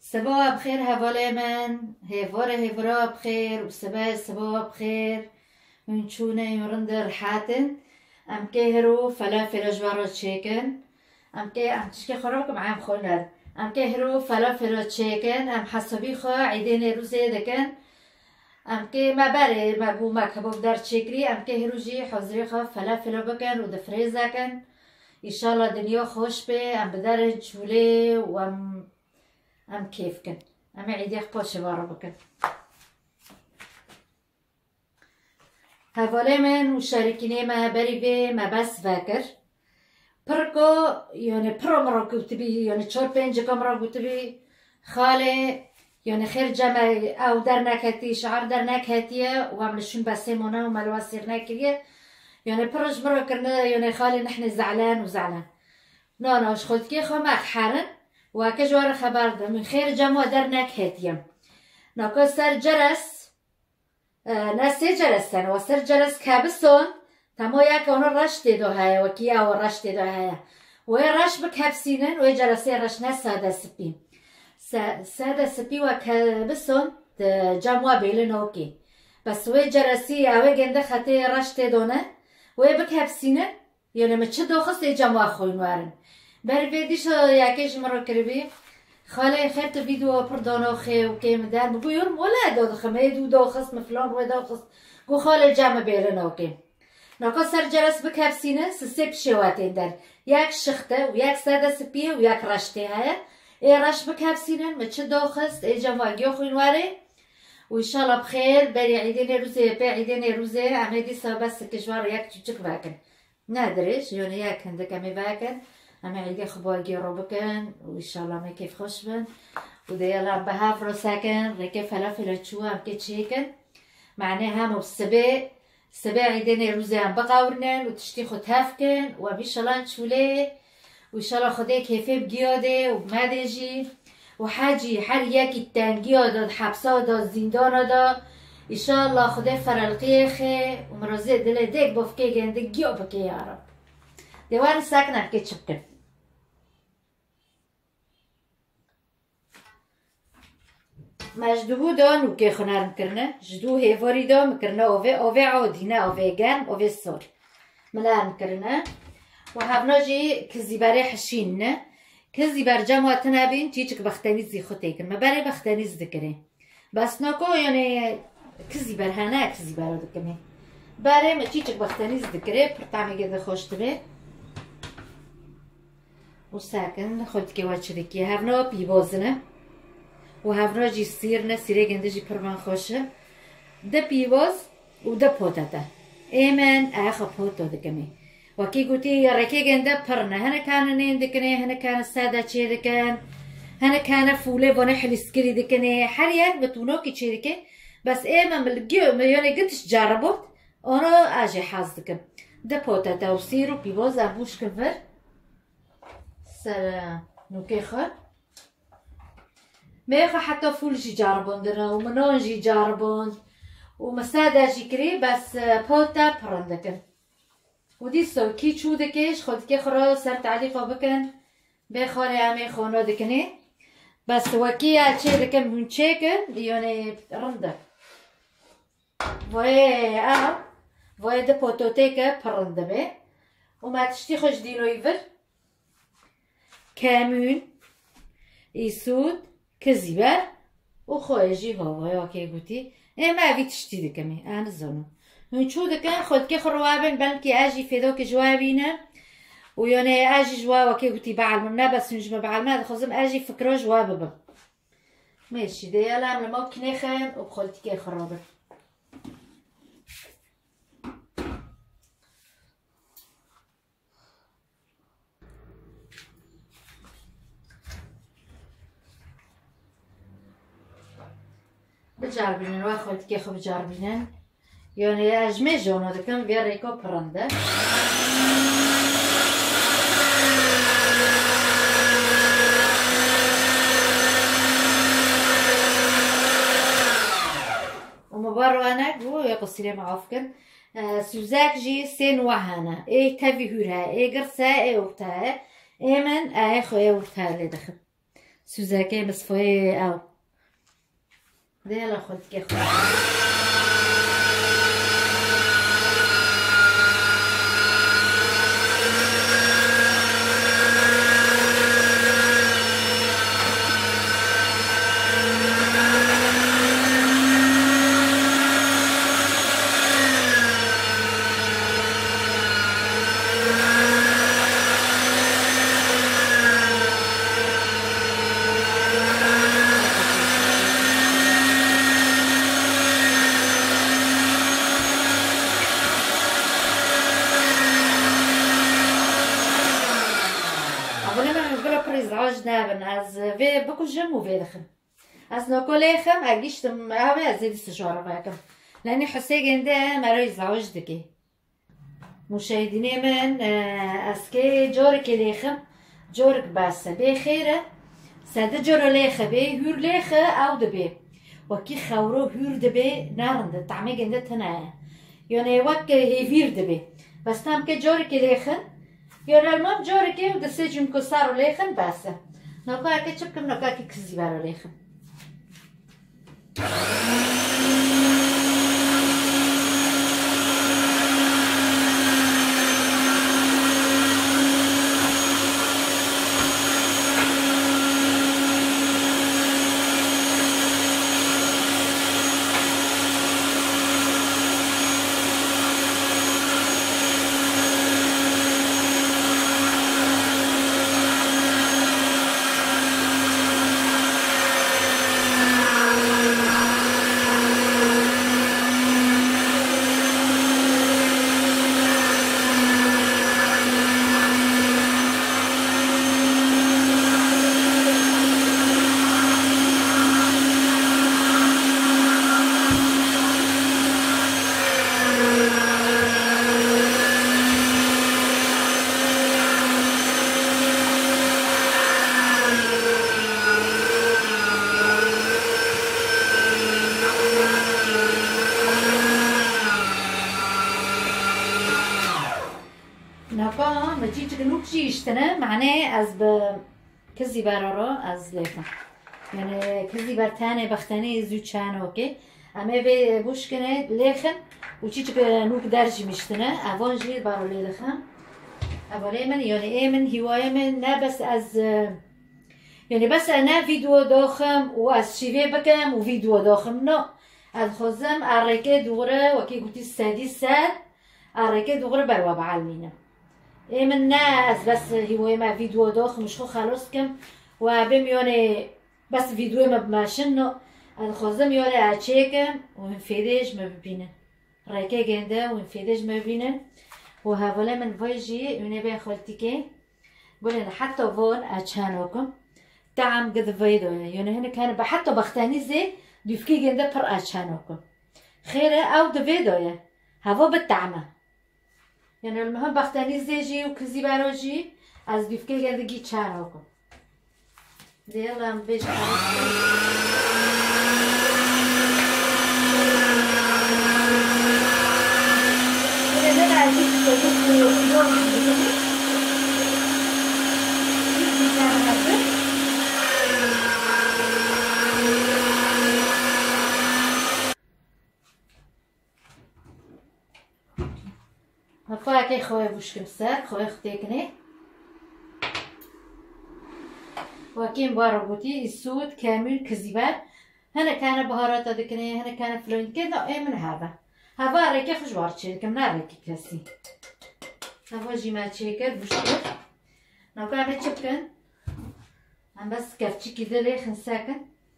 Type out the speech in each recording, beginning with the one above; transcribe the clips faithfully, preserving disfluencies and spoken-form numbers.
صباح بخير هواله من هفاره هفرا بخير وصباح صباح بخير من چونه يورند رحاتن ام كهرو فلافل جوارو تشيكن ام كه ام تشكي خرابكم عام خولد ام كهرو فلافل تشيكن ام حسابي خو عيدين روزه دكن ام که ما بره ما بو ما کباب در چکری ام که هروجی حضری خو فلافل بکن و دفریزه کن ایشالله دنیا خوش به ام بدر چوله و ام ام کیف کن ام عیدی خپاش بارا بکن حواله من مشارکینه ما بری به ما بس فکر پرکو یعنی پرو مرا گوتبی یعنی چهار پنج کامرا گوتبی خاله يعني خير جمع او در نكتي شعر در نكتيه وعملشون بسيمونه وملواسير نكريه يعني برج مرة كرنا يعني خالي نحن زعلان وزعلان نانا اش خود كي خو ما حرن وكجوار خبر ده من خير جمع در نكتيه ناكو سر جرس آه نسي جرسن وسر جرس كابسون تمو يك اون رش ديدو هيا وكي او رش ديدو هيا وي رش بكبسينن وي جرسي رش نساده سبين ساده سپی و کبسون جمع بیلن اوکی بس وی جرسی اوه گنده خطه رشت دونه وی بکبسینه یعنی مچه دوخست جمع خوین وارن بر ویدیش یکیش مرا کربی خاله خیر تو ویدیو پردانو خی و که مدن بگو یورم ولا دو خمه دو دوخست مفلان روی دوخست گو خاله جمع بیلن اوکی ناکا سر جرس بکبسینه سسپ شواتین در یک شخته و یک ساده سپیه و یک رشته های ای رش بکبسینن مچه داخست ای جمعگی خوین واره و ایشالا بخیر بری عیدین روزه بی عیدین روزه امیدی سابست کشوار یک چوچک بکن ندارش یعنی یک هنده کمی بکن اما عیدی خباگی رو بکن و ایشالا می کیف خوش بن و دیالا به هف رو سکن ریکه فلافل چوه هم که چیکن معنی هم و سبه سبه عیدین روزه هم بقورنن و تشتی خود هفکن و بیشالان چوله و ایشالا خدای کیفه بگیاده و بمدجی و حاجی هر یکی تنگیه داد حبسا داد زندان داد ایشالا خدای فرالقیه خی و مرازه دل دیگ بافکه گنده گیا بکه یارم دیوان سکنم که چپکن مجدوبو دا نوکه خونرم کرنه جدو هیواری دا مکرنه اوه اوه عادینه اوه گرم اوه سر ملارم کرنه و هفناجی کزی برای حشین نه کزی بر جمع تنابین چی چک بختنی زی خود تیکن ما برای بختنی زدکره بس ناکو یعنی کزی بر هنه کزی برای دکمه برای ما چی چک بختنی زدکره پر طعمی گده خوش تبه و ساکن خود که وچه دکی هفنا پیوازنه و هفناجی سیر نه سیره گنده جی پر من خوشه ده پیواز و ده پوتاته ایمن اخا پوتا دکمه وكي قلتي ركي جندا برنا هنا كان نين دكني هنا كان السادة شيء دكان هنا كان فولي ونحل سكري دكني حريات بتونوكي شيء دكان بس إيه ما ملقيو يعني قلتش جربت أنا أجي حاز دكان ده بوتا توصيرو بيبوز أبوش كفر سلام نوكي خر ما يخا حتى فول جي جربون دنا ومنون جي جربون ومسادة جي كري بس بوتا برن دكان ودی سو کی چو دکش خود که خورا سر تعلیقا بکن به خاره همه خونه دکنه بس وکی چه دکن من چه کن یعنی رنده وای ام وای ده پوتوته که پرنده به و ما تشتی خوش دینوی ور کمون ایسود کزیبر و خواهجی ها وای آکه گوتی اما اوی تشتی دکمه انا زنو من شو دكان خد كي خروابن بلكي اجي في ذوك جوابينا ويعني اجي جواب وكي قلتي بعلمنا بس نجم بعلمنا خزم اجي فكره جواب ماشي ديالا لما كنيخن وبخلتي كي خرابن بجربينن واخد كي خو بجربينن يعني اجمه جونو دكان بيا ريكو پرنده ومباروانك بو يقصيري معافكن سوزاك جي سين وهانا اي تافي هورها اي قرصا اي وقتها اي من اي خويا وقتها اللي دخل سوزاكي مصفوي او ديلا خلت كي خلت دابن از وی بکوجم و وی دخم از نکولی خم اگیشتم اوه از زیدی سجوار باکم لانی حسی گنده مرای زواج دکی مشاهدینه من از که جور کلی خم جورک باسه به خیره ساده جور لیخه به هور لیخه او دبی وکی خورو هور دبی نارنده طعمه گنده تناه یعنی وک هیویر دبی بس تام که جور کلی خم یعنی المام جور که و دسته جم کسارو لیخن باسه نوكا كي تشبكم نوكا كي كزيبارو ليخم ناقا ما تيجي تقولك شيء يشتنا معناه از ب كذي برارا از ليفا يعني كذي برتاني بختاني زود شانه اوكي اما به بوش کنه لخن و تيجي تقولك درجي مشتنا اوان جيد بارو لخن اولی من يعني ايه من هواية من نه بس از يعني بس انا فيديو داخم و از شیوه بکم و فيديو داخم نه از خوزم ارکه دوره وكي قلتي سادي ساد ارکه دوره بروا بعلمينه ايه من ناس بس هواية ما فيديو داخل مش خو خلاص كم وبم يعني بس فيديو ما بماشنه الخوزم يعني اتشيكم وانفيدج ما ببينه رايكه جنده وانفيدج ما ببينه وهذول من فيجي من بين خالتي قولنا حتى فون اتشانوكم تعم قد فيديو يعني هنا كان حتى بختاني زي ديفكي جنده بر اتشانوكم خيره او دفيديو هذا بالتعمه يعني المهم بختاني زيجي وكزي باروجي از بيفكي گندگی چاروكو ديالهم بيش هفا كي خوي بوشكم ساك خوي ختيكني وكين باربوتي السود كامل كزيبار هنا كان بهارات دكني هنا كان فلون كذا اي من هذا هذا ريكي خوش بارتشي كم ناريكي كاسي هذا جيما تشيكر بوشكر نوكا عم تشبكن عم بس كفتشي كذا ليه خنساكن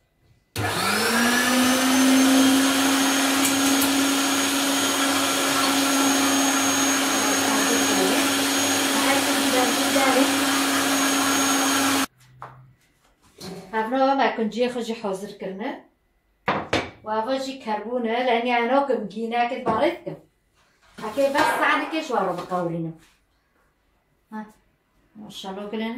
هفنا ما كنت جي خجي حاضر كرنا وافاجي كربونة لاني عناكم جينا كد باريتكم هكي بس عنك ايش وارو بقولينا ها ما شاء الله كلنا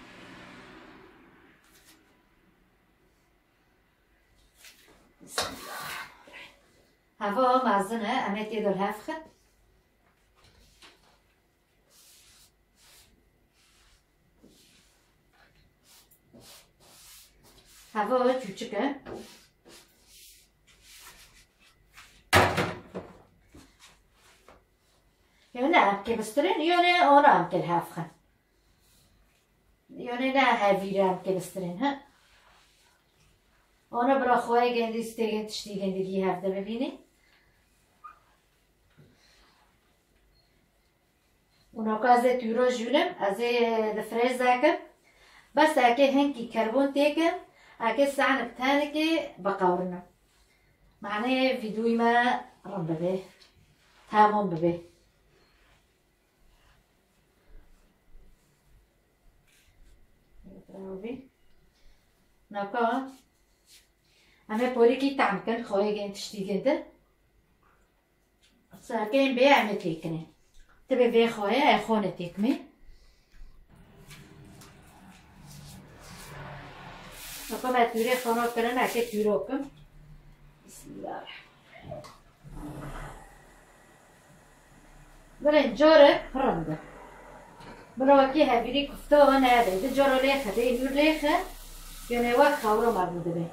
هفا معزنة اميت يدو الهافخة هوا küçük. يعني نعم كبسترين يعني أنا أم كل هافخن يعني نه هفيرام كبسترين ها أنا برا خواهي جندي استيجن تشتيجن دقي هفته ببینی اونا که از تورا جولم از دفرز داکم بس اگه هنگی کربون تیکم اگه سعن بتانه که بقاورنا معنی ویدیوی ما رم ببه تمام ببه ناکا همه پوری کی تعم کن خواهی گن تشتی گنده ساکن بی عمل تیکنه تبي في خويا اخونه تيكمي نقوم اتوري خانو كرن اكي تيروكم بسم الله الرحمن الرحيم جوره فرنده براكي هابيري كفتو انا هذا جوره ليخه دي نور ليخه يعني وقت خاورو مربوطه به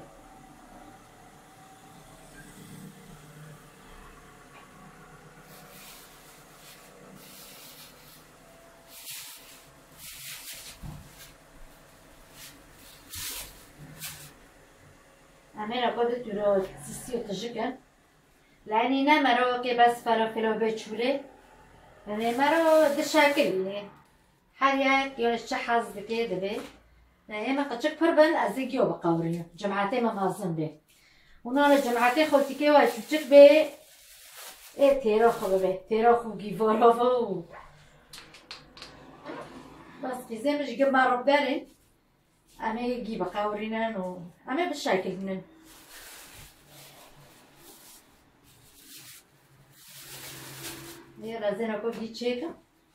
همه قد تورا سیسی و تجکن لعنی نه مرا که بس فلافل و بچوله یعنی مرا ده شکلی هر یک یا چه حظ بکه دبه نه ما قچک پر بند از یکی و بقوری جماعتی ما مازن به اونا جماعتی خودتی که و چک به ای تیرا خوبه به تیرا خوب گیوارا و بس بیزه مش گم مرب دارین همه گی بقورینن و همه به شکل نن یه رازه نکو گی چیکم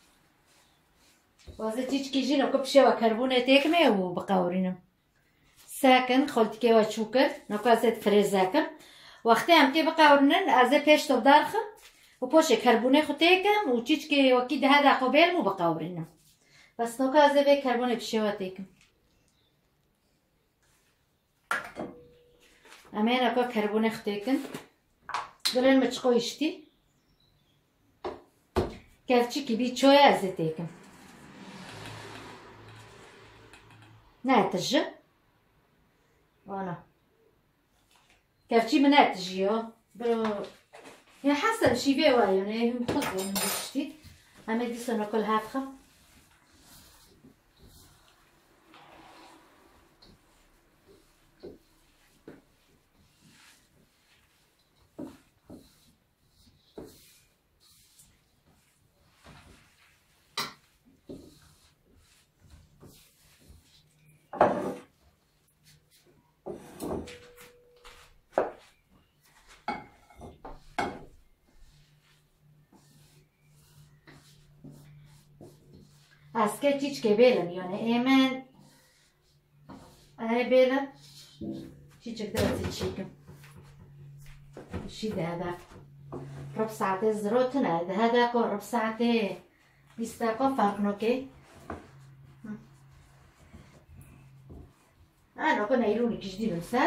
واسه تیچ کیجی نکو بشه و کربونه تیکمه و بقورینم ساکن خلط که و چوکر نکو ازت فرزاکم وقتی هم که بقورنن از پیش تو دارخم و پوشه کربونه خو تیکم و تیچ که وکی ده دقیقه بیلم و بقورینم بس نکو از به کربونه بشه و تیکم امين اكو كربون اختيكن قلن مچقو اشتي كافچي كي بي شويه ازتيكن ناتج وانا كافچي مناتج يو برو يعني حسب شي بي واي يعني هم خذوا من اشتي امي دي سنه كل هافخه از که چیچ که بیلم یعنی ایمن ای بیلم چیچ که درستی چیکم شی ده هده رب ساعته زروتنه ده هده که رب ساعته بیسته که فرق نکه انا که نیرونی کش دیلم سر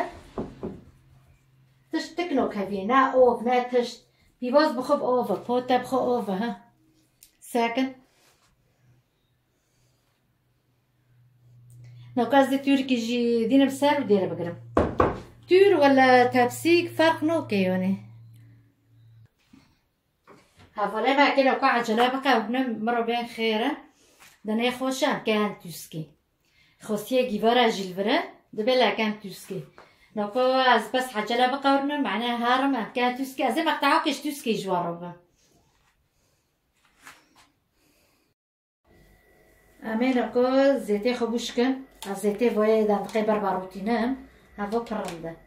تشت تکنو که نه اوف نه تشت بیواز بخوب اوفه پوتا بخوب اوفه ها ساکن نوكاز دي تور كيجي دينا بسار وديرها بقرم تور ولا تابسيك فرق نوكي يعني هفولا ما كده وقع عجلة بقى وبنم مرة بين خيرة دنا خوشان كان توسكي خوسيه جيفارا جيلفرا دبلا كان توسكي نوكا از بس عجلة بقى وبنم معناها هارم كان توسكي زي ما قطعوكش توسكي جوارو امين اكو زيتي خبوشكن زيتي باید دقیقه بر باروتینم هوا پرنده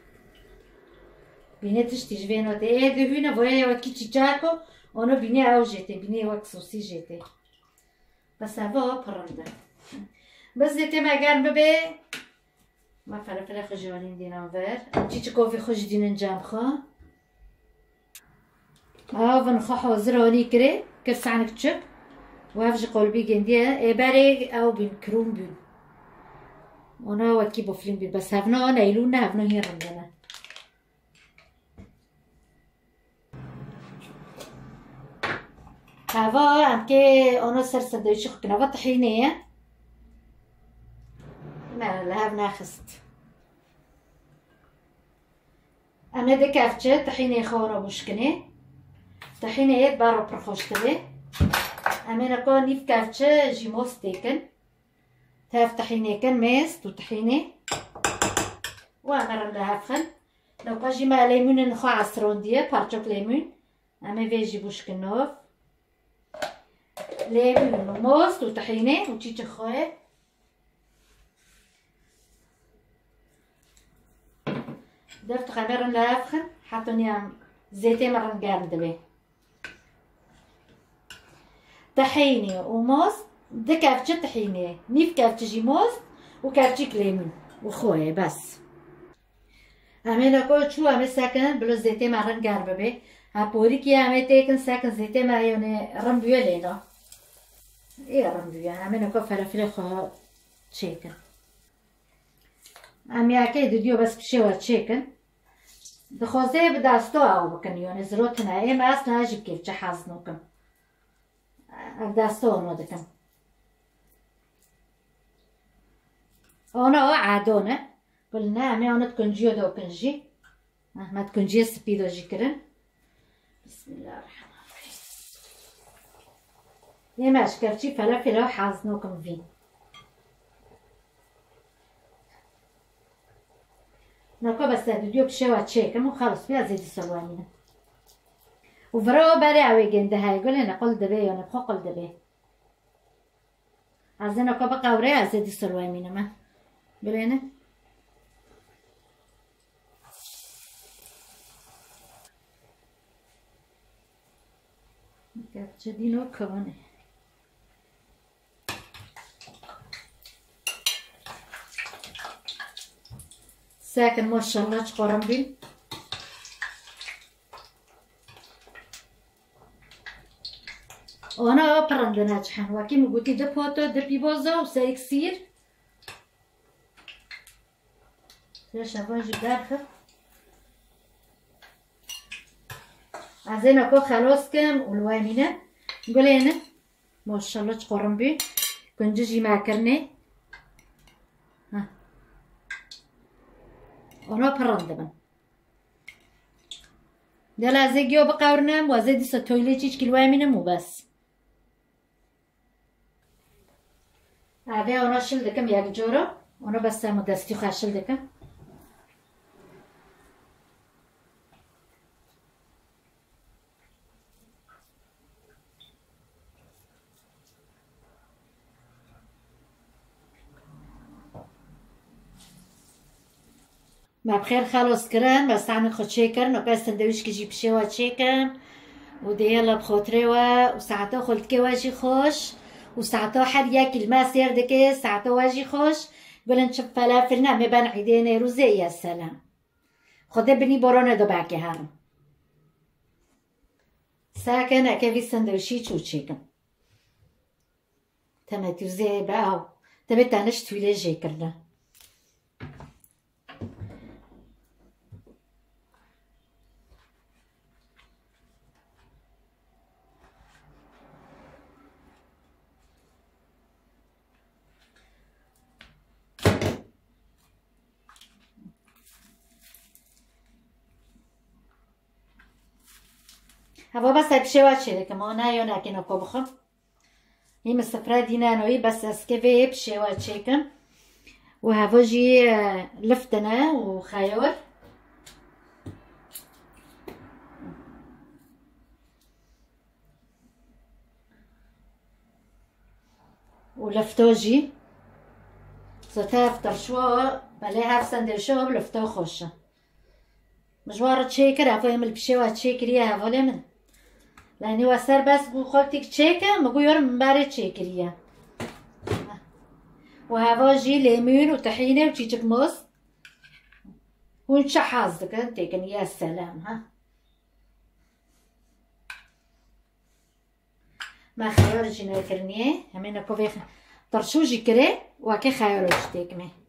بینه تشتی جوینو ته ای دهونه باید وکی چیچاکو اونو بینه او جیته بینه وک سوسی جیته بس هوا پرنده بس زيتي ما گرم ببه ما فلفل خجوانین دینم ور چیچ کوفی خوش دینن جام خو آون خو حاضرانی کره کرسانک چپ وافج قلبي جندية باري أو بين كروم بين اونا وکی بفلیم بید بس هفنا نیلون نه هفنا هی رندنه هوا هم که اونا سر سندویچی خو کنه و طحینه ما لهف ناخست اما ده كافچه طحینه خورا بوشکنه طحینه اید بارو پرخوشتبه اما نکو نیف كافچه جیموس دیکن تاف طحینه کن مست و طحینه و امرم لهف خل لو قاجي ما ليمون نخو عصرون ديه بارچوك ليمون اما فيجي بوشكنوف ليمون وموز وطحينه وتشيتش خويا درت غمر لافخن حطوني زيتي مرن قارد به طحينه وموز ده كافتش طحينه نيف كافتشي موز وكافتشيك ليمون وخويا بس همه نکو چو همه سکن بلو زیته مرن گرم ببه ها پوری که همه تیکن سکن زیته مریونه رم بیو لینا ای رم بیو همه نکو فلافل خواه چیکن هم یکی دیدیو بس بشه و چیکن دخوازه به دستو آو بکن یونه زروت نه ایم اصل نجیب کیف چه حز نوکم اف دستو اونو دکن اونو عادونه قلنا همه آنت کنجیو دو کنجی احمد کنجی سپیدو جی کرن بسم الله الرحمن الرحیم یه مشکرچی فلافل و حازنو کم فین نکو بس دیو بشه و چیکم و خلاص بیا زیدی سلوانینه و فرا بری عوی گنده های گله نقل دبه یا نبخو قل دبه از نکو بقوره از زیدی سلوانینه ما بلینه Gerçi dino kavane. Sakin maşallah çıkarım bil. Ona parandana çıkan. Vakim guti de poto de piboza u saiksir. Leş avans جدار عزينا كو خلاص كم والوامينة قولينا ما شاء الله تقرن بي كنجي معكرني ها انا برندبن دلا زيجيو بقاورنم وزيدي ستويلي تيش كالوامينة وبس هذا انا شل دكم ياك جورو انا بس مدستي خاشل دكم ما بخير خلاص كرن بس عم ناخد شيكر نوكا سندويش كيجي بشوا شيكر وديالا بخاطروا وساعتها خلت كي واجي خوش وساعتها حد ياكل ما سير دكي ساعتها واجي خوش قولن نشوف فلافلنا مبان عيدين روزي يا سلام خدا بني برونا دو باكي هارم ساكن اكافي سندويشي تشو شيكر تماتي زي باو تبت عنش تويلي جيكرنا هوا بس بشوا شده که ما نه یا نه که نکو بخم این مسفره دینا نوی بس اسکوی بشوا چیکم و هوا جی لفتنه و خیار و لفتو جی زتا افتر شوا بله هف سندرشو بلفتو خوشه مجوار تشيكر هفا يعمل بشوا تشيكريا هفا لمن لاني واسر بس قو خالتك تشيكا مقو يورم مباري تشيكريا وهفا جي ليمون وطحينة وتشيجك موز ونشا حازك انتيكن يا سلام ها ما خيار جينا كرنيه همين كوفي طرشو جي كري وكي خيار جتيك مي